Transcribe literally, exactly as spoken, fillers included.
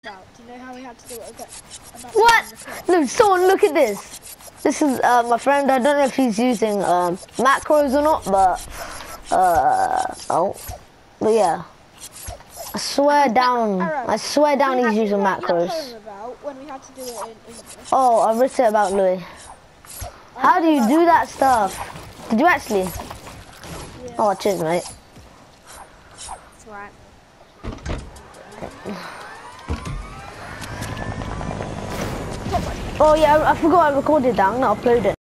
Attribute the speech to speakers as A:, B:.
A: about. Do you know how we had to do it? About, about
B: What? Look, someone look at this. This is uh, my friend. I don't know if he's using um, macros or not, but uh, oh, but yeah. I swear down. I swear down he's using macros.
A: About when we had to do it in English.
B: Oh, I wrote it about Louis. How do you do that stuff? Did you actually?
A: Yeah.
B: Oh, cheers, mate.
A: That's right.
B: Oh yeah, I forgot I recorded that. I'm gonna upload it.